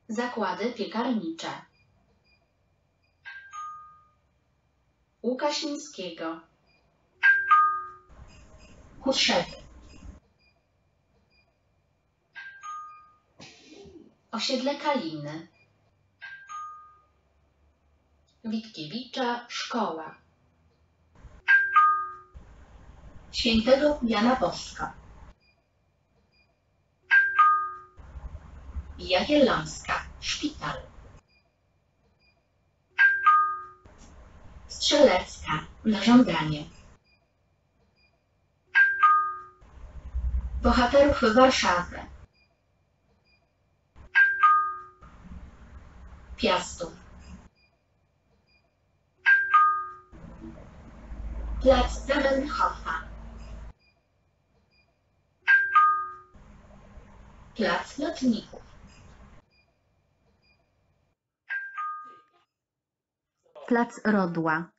Zakłady piekarnicze. Łukasińskiego. Kłuszewy. Osiedle Kaliny. Witkiewicza szkoła. Świętego Jana Boska. Jagiellońska szpital. Strzelecka na żądanie. Bohaterów Warszawy. Piastów. Plac Zamenhofa. Plac Lotników. Plac Rodła.